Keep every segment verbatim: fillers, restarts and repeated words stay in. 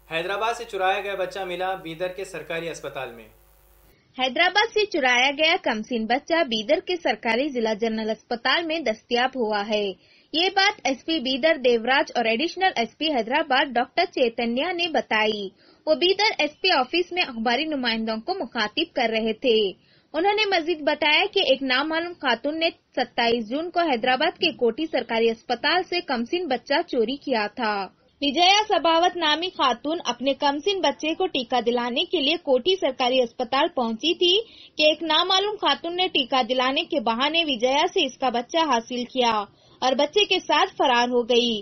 حیدرآباد سے چرایا گیا بچہ ملا بیدر کے سرکاری اسپتال میں۔ حیدرآباد سے چرایا گیا کمسن بچہ بیدر کے سرکاری ضلع جنرل اسپتال میں دستیاب ہوا ہے۔ یہ بات ایس پی بیدر دیوراج اور additional S P Hyderabad doctor Chaitanya نے بتائی۔ وہ بیدر ایس پی آفس میں اخباری نمائندوں کو مخاطب کر رہے تھے۔ انہوں نے مزید بتایا کہ ایک نامعلوم خاتون نے ستائیس جون کو حیدرآباد کے کوٹھی سرکاری اسپتال سے کمسن بچہ چوری کیا تھا۔ وجیا سباوت نامی خاتون اپنے کمسن بچے کو ٹیکہ دلانے کے لیے کوٹھی سرکاری اسپتال پہنچی تھی کہ ایک نامعلوم خاتون نے ٹیکہ دلانے کے بہانے وجیا سے اس کا بچہ حاصل کیا اور بچے کے ساتھ فرار ہو گئی۔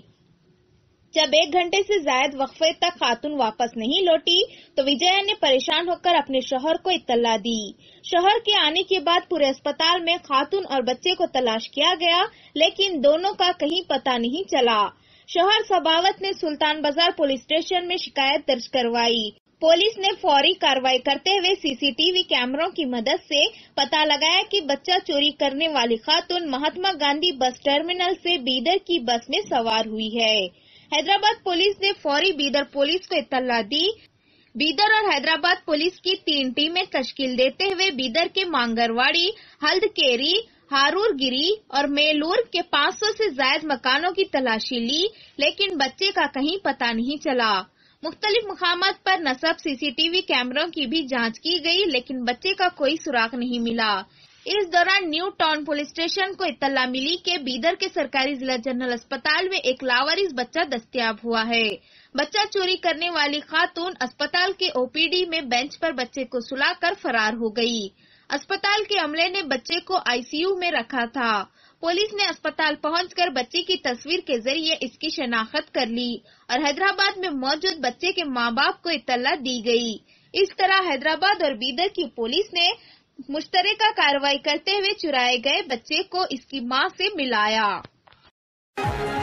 جب ایک گھنٹے سے زائد وقفے تک خاتون واپس نہیں لوٹی تو وجیا نے پریشان ہو کر اپنے شوہر کو اطلاع دی۔ شوہر کے آنے کے بعد پورے اسپتال میں خاتون اور بچے کو تلاش کیا گیا لیکن دونوں کا کہیں پتہ نہیں چلا۔ شوہر سباوت نے سلطان بازار پولیس اسٹیشن میں شکایت درج کروائی۔ پولیس نے فوری کارروائی کرتے ہوئے سی سی ٹی وی کیمروں کی مدد سے پتہ لگایا کہ بچہ چوری کرنے والی خاتون مہاتما گاندھی بس ٹرمینل سے بیدر کی بس میں سوار ہوئی ہے۔ حیدرآباد پولیس نے فوری بیدر پولیس کو اطلاع دی۔ بیدر اور حیدرآباد پولیس کی تین ٹیمیں تشکیل دیتے ہوئے بیدر کے مانگرواڑی، ہلد کیری، ہارور گیری اور میلور کے پانچ سو سے زائد مکانوں کی تلاشی لی لیکن بچے کا کہیں پتہ نہیں چلا۔ مختلف مقامات پر نصب سی سی ٹی وی کیمروں کی بھی جانچ کی گئی لیکن بچے کا کوئی سراغ نہیں ملا۔ اس دوران نیو ٹاؤن پولیس اسٹیشن کو اطلاع ملی کہ بیدر کے سرکاری ضلع جنرل اسپتال میں ایک لاوارث بچہ دستیاب ہوا ہے۔ بچہ چوری کرنے والی خاتون اسپتال کے او پی ڈی میں بینچ پر بچے کو سلا کر فرار ہو گئی۔ اسپتال کے عملے نے بچے کو آئی سی یو میں رکھا تھا۔ پولیس نے اسپتال پہنچ کر بچے کی تصویر کے ذریعے اس کی شناخت کر لی اور حیدرآباد میں موجود بچے کے ماں باپ کو اطلاع دی گئی۔ اس طرح حیدرآباد اور بیدر کی پولیس نے مشترکہ کارروائی کرتے ہوئے چرائے گئے بچے کو اس کی ماں سے ملایا۔